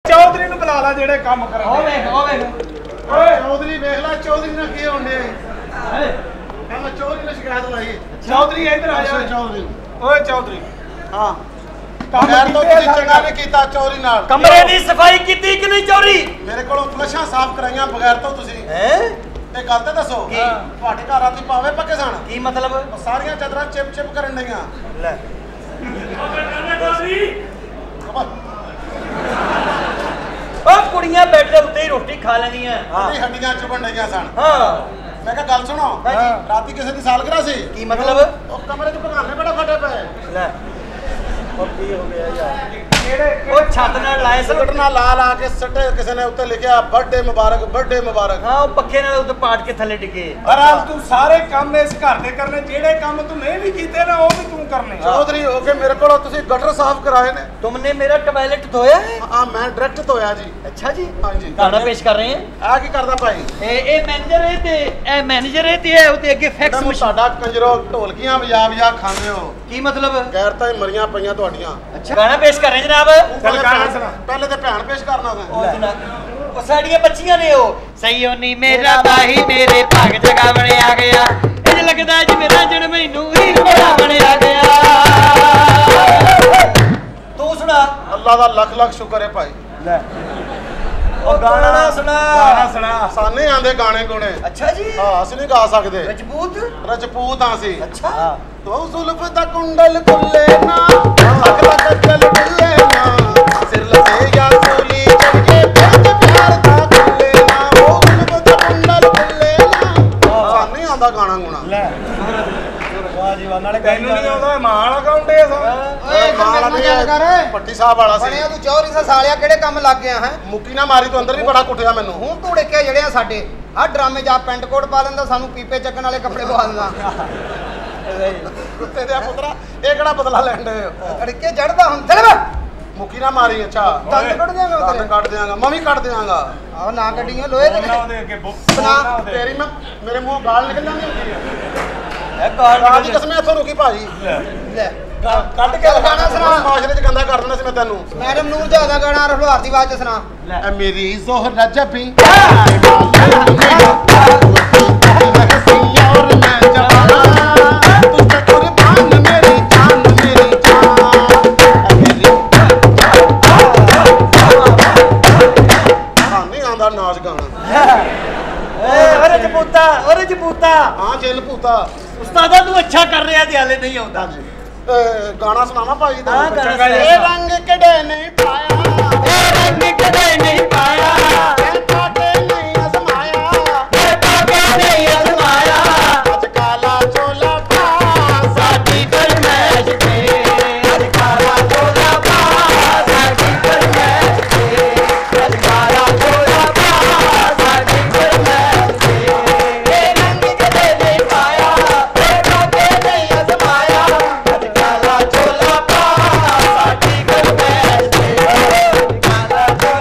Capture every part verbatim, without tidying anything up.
चौधरी नु बुला ला जेड़े काम करन ओ वेख ओ वेख ओए चौधरी देख ला चौधरी ना की होंदे है मैं चौधरी ने शिकायत लाई चौधरी इधर आ जा चौधरी ओए चौधरी हां यार तो तुसी चंगा नहीं कीता चौधरी नाल कमरे दी सफाई कीती कि नहीं चौधरी मेरे कोलों फ्लशां साफ कराइयां बगैर तो तुसी हैं ਇਹ ਗੱਲ ਤੇ ਦੱਸੋ ਤੁਹਾਡੇ ਘਰ ਰਾਤੀ ਪਾਵੇ ਪੱਕੇ ਸਣ ਕੀ ਮਤਲਬ ਸਾਰੀਆਂ ਚਾਦਰਾਂ ਚਿਪ ਚਿਪ ਕਰਨ ਡਈਆਂ ਲੈ ਉਹ ਕੁੜੀਆਂ ਬੈੱਡ ਦੇ ਉੱਤੇ ਹੀ ਰੋਟੀ ਖਾ ਲੈਂਦੀਆਂ ਹਾਂ ਹੱਡੀਆਂ ਚੁਬਣ ਡਈਆਂ ਸਣ ਹਾਂ ਮੈਂ ਕਿਹਾ ਗੱਲ ਸੁਣੋ ਰਾਤੀ ਕਿਸੇ ਦੀ ਸਾਲਗਿਰਾ ਸੀ ਕੀ ਮਤਲਬ ਉਹ ਕਮਰੇ 'ਚ ਭਗਾਨੇ ਬੜਾ ਫਟੇ ਪਏ ਲੈ ਉਹ ਕੀ ਹੋ ਗਿਆ ਯਾਰ ਉਹ ਛੱਤ ਨਾਲ ਲਾਏ ਸਿਗਰਟ ਨਾਲ ਲਾ ਲਾ ਕੇ ਸੱਟੇ ਕਿਸੇ ਨੇ ਉੱਤੇ ਲਿਖਿਆ ਬਰਥਡੇ ਮੁਬਾਰਕ ਬਰਥਡੇ ਮੁਬਾਰਕ ਹਾਂ ਉਹ ਪੱਖੇ ਨਾਲ ਉੱਤੇ ਪਾਟ ਕੇ ਥੱਲੇ ਡਿੱਗੇ ਆਰਾਮ ਤੂੰ ਸਾਰੇ ਕੰਮ ਇਸ ਘਰ ਦੇ ਕਰਨੇ ਜਿਹੜੇ ਕੰਮ ਤੂੰ ਨਹੀਂ ਵੀ ਕੀਤੇ ਨਾ ਉਹ ਵੀ ਤੂੰ ਕਰਨੇ ਚੌਧਰੀ ਹੋ ਕੇ ਮੇਰੇ ਕੋਲੋਂ ਤੁਸੀਂ ਗਟਰ ਸਾਫ਼ ਕਰਾਏ ਨੇ तुमने मेरा टॉयलेट धोया है ਹਾਂ ਮੈਂ ਡਾਇਰੈਕਟ ਧੋਇਆ ਜੀ अच्छा जी ਹਾਂਜੀ गाना पेश कर रहे हैं ਆ ਕੀ ਕਰਦਾ ਭਾਈ ए ए मैनेजर है ते ए मैनेजर है ते ओते अगे फैक्स मशीन ਤੁਹਾਡਾ ਕੰਜਰੋ ਢੋਲਕੀਆਂ ਵਜਾ ਵਜਾ ਖਾਂਦੇ ਹੋ की मतलब ਗੈਰ ਤਾਂ ਹੀ ਮਰੀਆਂ ਪਈਆਂ ਤੁਹਾਡੀਆਂ अच्छा गाना पेश कर रहे हैं जनाब चल गाना सुना पहले तो भैन पेश करना था ओ जनाब ओ साड़ियां बच्चियां ने ओ सईयो नी मेरा भाई मेरे भाग जगा बने आ गया इंज लगदा जी मेरा जन मैनू हीर बना बने आ गया तू सुना अल्लाह दा लख लख शुक्र है भाई ले ओ गाना सुना गाना सुना साने आंदे गाने गुणे अच्छा जी हां असि नहीं गा सकदे रजपूत रजपूत हां सी अच्छा तो जुल्फ दा कुंडल खुले ना हक दा कत्ल खुले ना सिर लगे या सूली चढ़के भेज प्यार दा खुले ना ओ जुल्फ दा कुंडल खुले ना साने आंदा गाना गुणा ਲੈ वाह जी वाह नाले ਤੈਨੂੰ ਨਹੀਂ ਆਉਂਦਾ ਮਾਲ ਅਕਾਉਂਟੇ ਸਾ ਓਏ ਮਾਲ ਨਹੀਂ ਕਰ ਪੱਟੀ ਸਾਹਿਬ ਵਾਲਾ ਸੀ ਬਣਿਆ ਤੂੰ ਚੌਧਰੀ ਸਾ ਸਾਲਿਆ ਕਿਹੜੇ ਕੰਮ ਲੱਗ ਗਿਆ ਹੈ ਮੁੱਕੀ ਨਾ ਮਾਰੀ ਤੂੰ ਅੰਦਰ ਵੀ ਬੜਾ ਕੁੱਟਿਆ ਮੈਨੂੰ ਹੁਣ ਤੂੰ ਡਿੱਕੇ ਜਿਹੜੇ ਆ ਸਾਡੇ ਆ ਡਰਾਮੇ ਜਾ ਪੈਂਟ ਕੋਟ ਪਾ ਲੈਂਦਾ ਸਾਨੂੰ ਪੀਪੇ ਚੱਕਣ ਵਾਲੇ ਕੱਪੜੇ ਪਵਾ ਦਿੰਦਾ ਕੁੱਤੇ ਦੇ ਪੁੱਤਰਾ ਇਹ ਕਿਹੜਾ ਬਦਲਾ ਲੈਂਦੇ ਹੋ ਅੜਕੇ ਚੜਦਾ ਹੁਣ ਚੱਲ ਵੇ ਮੁੱਕੀ ਨਾ ਮਾਰੀ ਅੱਛਾ ਦੰਦ ਕੱਢ ਦਿਆਂਗਾ ਦੰਦ ਤੇਰੇ ਕੱਢ ਦਿਆਂਗਾ ਮੈਂ ਵੀ ਕੱਢ ਦਿਆਂਗਾ ਆਹ ਨਾ ਕੱਢੀਆਂ ਲੋਹੇ ਦੇ ਉਹਨਾਂ ਉਹਦੇ ਅੱਗੇ ਬੁੱਕ ਸੁਣਾ ਤੇਰੀ ਮੈਂ ਮੇਰੇ ਮੂੰਹ ਗਾਲ ਨਿਕਲ ਜਾਂਦੀ ਹੁੰਦੀ ਹੈ ए गाल ਰਾਜ ਦੀ ਕਸਮ ਇੱਥੋਂ ਰੁਕੀ ਭਾਜੀ ਲੈ ਕੱਢ ਕੇ ਗਾਣਾ ਸੁਣਾ। ਮਾਸ਼ਰੇ ਚ ਗੰਦਾ ਕਰ ਦੇਣਾ ਸੀ ਮੈਂ ਤੈਨੂੰ ਮੈਡਮ ਨੂੰ ਜ਼ਿਆਦਾ ਗਾਣਾ ਰਫਲਾਰ ਦੀ ਆਵਾਜ਼ ਚ ਸੁਣਾ ਐ ਮੇਰੀ ਜ਼ੋਹਰਾ ਜੱਫੀ ਨਾਚ ਗਾਣਾ अरे जपूता अरे जपूता ਹਾਂ ਜਿਲ ਭੂਤਾ उस्तादा तू अच्छा कर रहा है हाले नहीं आउंदा ਹਾਂਜੀ ਗਾਣਾ ਸੁਣਾਵਾ ਭਾਈ ਦਾ ਹਾਂ, ਗਾਣਾ ਸੁਣਾ। ਇਹ ਰੰਗ ਕਿਹੜੇ ਨਹੀਂ ਪਾਇਆ ए रंग कदे नहीं पाया ਇਹ ਕਾਟੇ ਨਹੀਂ ਅਜ਼ਮਾਇਆ ये पाके नहीं आजमाया ਅੱਜ ਕਾਲਾ ਚੋਲਾ ਪਾ साडी फरमाइश पे आज काला चोला पा साडी फरमाइश पे आज काला चोला पा साडी फरमाइश पे ए रंग कदे नहीं पाया ए पाके नहीं आजमाया आज काला चोला पा साडी फरमाइश पे काला चोला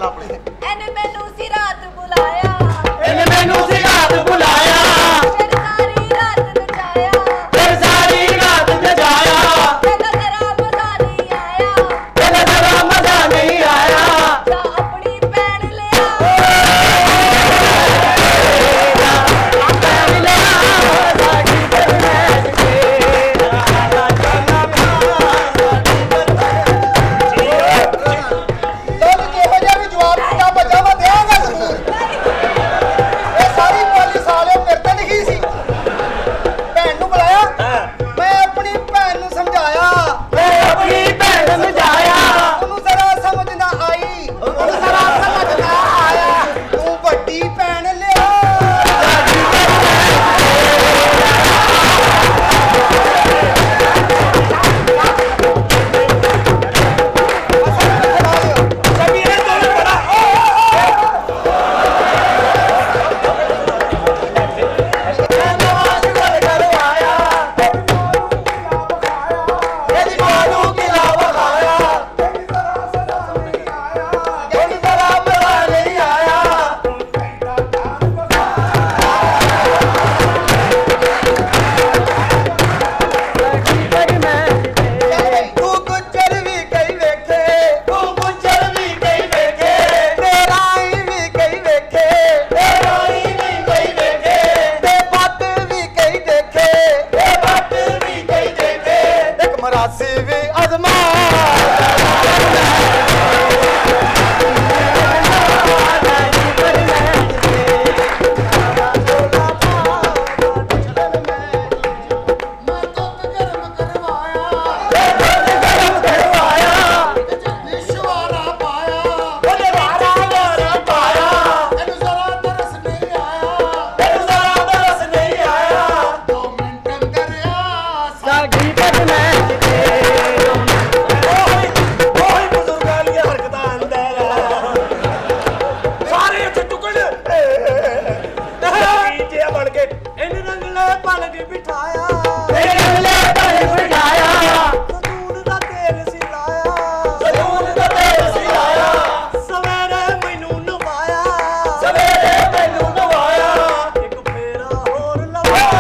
ਆਪਣੀ ਇਹਨੇ ਮੈਨੂੰ ਸੀ ਰਾਤ ਬੁਲਾਇਆ ਇਹਨੇ ਮੈਨੂੰ ਸੀ ਰਾਤ ਬੁਲਾਇਆ ਫਿਰ ਸਾਰੀ ਰਾਤ ਨਚਾਇਆ ਫਿਰ ਸਾਰੀ ਰਾਤ ਨਚਾਇਆ ਕਹਿੰਦਾ ਜਰਾ ਮਜ਼ਾ ਨਹੀਂ ਆਇਆ ਕਹਿੰਦਾ ਜਰਾ ਮਜ਼ਾ ਨਹੀਂ ਆਇਆ ਜਾ ਆਪਣੀ ਭੈਣ ਲਿਆ ਭੈਣ ਲਿਆ ਸਾਡੀ ਫਰਮਾਇਸ਼ ਤੇ ਆਲਾ ਜਾਨਾ ਤੈਨੂੰ ਕਿਹੋ ਜਿਹਾ ਵੀ ਜਵਾਬ ਦਿੱਤਾ ਬੱਚਾ ਮੈਂ ਦੇਵਾਂਗਾ ਜ਼ਰੂਰ ਇਹ ਸਾਰੀ ਪਾਲੀ ਸਾਲਿਓ ਮੇਰੇ ਤੇ ਲਿਖੀ ਸੀ ਭੈਣ ਨੂੰ ਬੁਲਾਇਆ ਮੈਂ ਆਪਣੀ ਭੈਣ ਨੂੰ ਸਮਝਾਇਆ ਮੈਂ ਆਪਣੀ ਭੈਣ ਨੂੰ ਸਮਝਾਇਆ ਉਹਨੂੰ ਜ਼ਰਾ ਸਮਝ ਨਾ ਆਈ ਉਹਨੂੰ ਜ਼ਰਾ ਸਮਝ ਨਾ ਆਇਆ ਤੂੰ ਵੱਡੀ ਭੈਣ ਲਿਆ ਤੂੰ ਗੁੱਜਰ ਵੀ ਕਈ ਵੇਖੇ ਤੂੰ ਗੁੱਜਰ ਵੀ ਕਈ ਵੇਖੇ ਤੇਰਾ ਹੀ ਵੀ ਕਈ ਵੇਖੇ ਤੇਰਾ ਹੀ ਵੀ ਕਈ ਵੇਖੇ ਤੇ ਬੱਤ ਵੀ ਕਈ ਦੇਖੇ ਤੇ ਬੱਟ ਵੀ ਕਈ ਦੇਖੇ ਇੱਕ ਮਰਾਸੀ ਵੀ ਅਜ਼ਮਾ ਉਹਨੇ ਵਾਰਾ ਵਾਰਾ ਪਾਇਆ ਇਹਨੂੰ ਜ਼ਰਾ ਤਰਸ ਨਹੀਂ ਆਇਆ ਤੈਨੂੰ ਜ਼ਰਾ ਤਰਸ ਨਹੀਂ ਆਇਆ ਦੋ ਮਿੰਟ ਅੰਦਰ ਆ ਸਾਡੀ ਫਰਮਾਇਸ਼ ਤੇ ਓਏ ਓਏ ਬਜ਼ੁਰਗਾਂ ਦੀਆਂ ਹਰਕਤਾਂ ਅੰਦਰ ਸਾਰੇ ਉੱਥੇ ਟੁਕੜ ਜਿਆ ਬਣ ਕੇ ਇਹਨੇ ਰੰਗਲੇ ਪਲਕ ਬਿਠਾਇਆ ਇਹ ਰੰਗਲੇ ਪਲਕ ਬਿਠਾਇਆ ਸਤੂਨ ਦਾ ਤੇਲ ਸੀ ਲਾਇਆ ਸਲੂਨ ਦਾ ਤੇਲ ਸੀ ਲਾਇਆ ਸਵੇਰੇ ਮੈਨੂੰ ਨਵਾਇਆ ਸਵੇਰੇ ਮੈਨੂੰ ਨਵਾਇਆ ਇੱਕ ਫੇਰਾ ਹੋਰ ਲਵਾਇਆ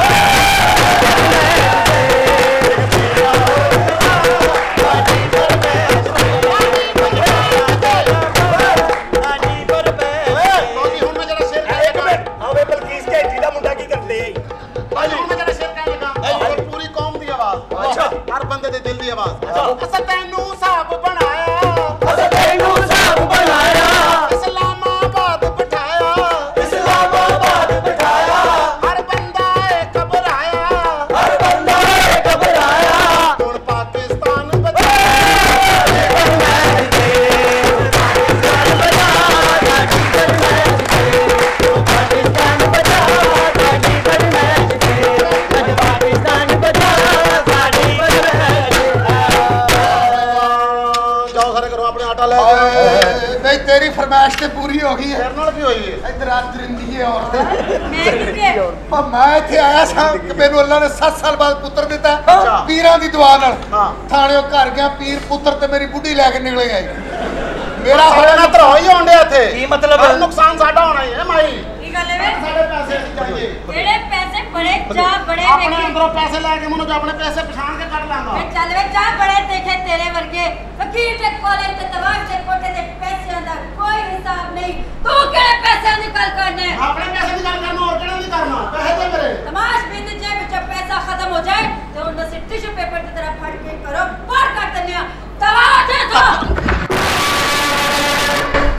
ਸਾਡੀ ਫਰਮਾਇਸ਼ ਬਾਜੀ ਹੁਣ ਮੈਂ ਜਰਾ ਸ਼ੇਰ ਕਹਿ ਇੱਕ ਮਿੰਟ ਆਵੇ ਬਲਕੀਸ ਘੇਟੀ ਦਾ ਮੁੰਡਾ ਕੀ ਕਰਦੇ ਬਾਜੀ ਹੁਣ ਮੈਂ ਜਰਾ ਸ਼ੇਰ ਕਹਿ ਲੱਗਾ ਔਰ ਪੂਰੀ ਕੌਮ ਦੀ ਆਵਾਜ਼ ਅੱਛਾ। ਹਰ ਬੰਦੇ ਦੇ ਦਿਲ ਦੀ ਆਵਾਜ਼ ਅਸਾਂ ਤੈਨੂੰ ਹਿਸਾਬ ਬਣਾਇਆ ਅਸਾਂ ਤੈਨੂੰ ਸਾਬ ਬਣਾਇਆ ਇਸਲਾਮਾਬਾਦ ਬਿਠਾਇਆ ਇਸਲਾਮਾਬਾਦ ਬਿਠਾਇਆ ਹਰ ਬੰਦਾ ਏ ਘਬਰਾਇਆ ਹਰ ਬੰਦਾ ਏ ਘਬਰਾਇਆ ਹੁਣ ਪਾਕਿਸਤਾਨ ਬਚਾਇਆ ਪਾਕਿਸਤਾਨ ਬਚਾ ਸਾਡੀ ਫਰਮਾਇਸ਼ ਤੇ ਅੱਜ ਪਾਕਿਸਤਾਨ ਬਚਾ ਸਾਡੀ ਫਰਮਾਇਸ਼ ਜਾਓ ਸਾਰੇ ਕਰੋ ਆਪਣੇ ਆਟਾ ਲੈ ਕੇ ਨਹੀਂ ਤੇਰੀ ਫਰਮਾਇਸ਼ ਤੇ ਪੂਰੀ ਹੋ ਗਈ ਹੈ ਤੇਰੇ ਨਾਲ ਕੀ ਹੋਈ ਹੈ ਇੱਧਰ ਆ ਦਰਿੰਦੀ ਹੈ ਔਰਤ ਮੈਂ ਕਿੱਥੇ ਉਹ ਮੈਂ ਇੱਥੇ ਆਇਆ ਸਾਂ ਕਿ ਮੈਨੂੰ ਅੱਲਾ ਨੇ ਸੱਤ ਸਾਲ ਬਾਅਦ ਪੁੱਤਰ ਦਿੱਤਾ ਅੱਛਾ। ਪੀਰਾਂ ਦੀ ਦੁਆ ਨਾਲ ਹਾਂ। ਥਾਣਿਓਂ ਘਰ ਗਿਆ ਪੀਰ ਪੁੱਤਰ ਤੇ ਮੇਰੀ ਬੁੱਢੀ ਲੈ ਕੇ ਨਿਕਲੇ ਆਈ ਮੇਰਾ ਸਾਡੇ ਹੋਇਆ ਨਾਲ ਧਰੋ ਹੀ ਹੋਣ ਡਿਆ ਇੱਥੇ ਕੀ ਮਤਲਬ? ਹਰ ਨੁਕਸਾਨ ਸਾਡਾ ਹੋਣਾ ਹੀ ਹੈ ਮਾਈ ਕੀ ਗੱਲ ਹੈ ਵੇ ਸਾਡੇ ਪੈਸੇ ਨਹੀਂ ਚਾਹੀਏ ਜਿਹੜੇ ਪੈਸੇ ਬੜੇ ਜਾ ਬੜੇ ਆਪਣੇ ਵੇਖੇ ਅੰਦਰੋਂ ਪੈਸੇ ਲੈ ਕੇ ਮੈਨੂੰ ਜੋ ਆਪਣੇ ਪੈਸੇ ਪਛਾਣ ਕੇ ਕੱਢ ਲਾਂਗਾ ਵੇ ਚੱਲ ਵੇ ਜਾ ਬੜੇ ਦੇਖੇ ਤੇਰੇ ਵਰਗੇ